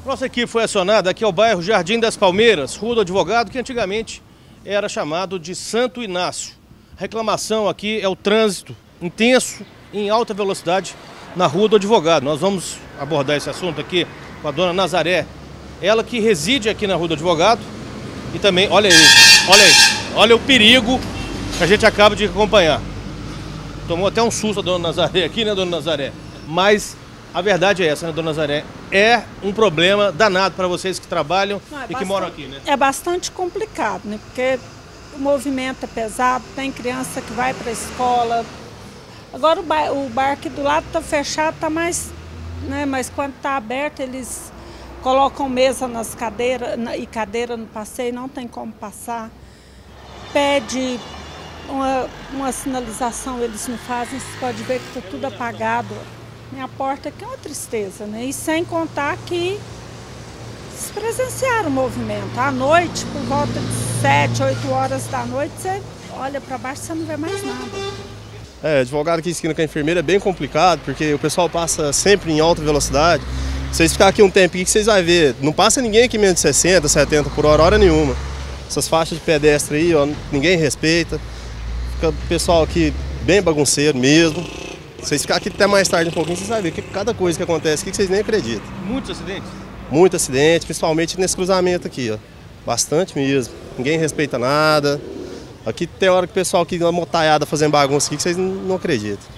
Nossa equipe foi acionada aqui ao bairro Jardim das Palmeiras, Rua do Advogado, que antigamente era chamado de Santo Inácio. A reclamação aqui é o trânsito intenso em alta velocidade na Rua do Advogado. Nós vamos abordar esse assunto aqui com a dona Nazaré, ela que reside aqui na Rua do Advogado. E também, olha aí, olha o perigo que a gente acaba de acompanhar. Tomou até um susto a dona Nazaré aqui, né, dona Nazaré? Mas a verdade é essa, né, dona Nazaré? É um problema danado para vocês que trabalham e que moram aqui, né? É bastante complicado, né? Porque o movimento é pesado, tem criança que vai para a escola. Agora o bar aqui do lado está fechado, tá mais, né? Mas quando está aberto, eles colocam mesa nas cadeiras e cadeira no passeio, não tem como passar. Pede uma sinalização, eles não fazem, você pode ver que está tudo apagado. Minha porta aqui é uma tristeza, né? E sem contar que eles presenciaram o movimento. À noite, por volta de 7, 8 horas da noite, você olha para baixo e você não vê mais nada. Advogado aqui em esquina com a enfermeira é bem complicado, porque o pessoal passa sempre em alta velocidade. Vocês ficar aqui um tempinho que vocês vão ver, não passa ninguém aqui menos de 60, 70 por hora nenhuma. Essas faixas de pedestre aí, ó, ninguém respeita. Fica o pessoal aqui bem bagunceiro mesmo. Vocês ficar aqui até mais tarde um pouquinho, vocês vão ver que cada coisa que acontece aqui que vocês nem acreditam. Muitos acidentes? Muito acidente, principalmente nesse cruzamento aqui, ó. Bastante mesmo. Ninguém respeita nada. Aqui tem hora que o pessoal aqui dá uma motaiada fazendo bagunça aqui que vocês não acreditam.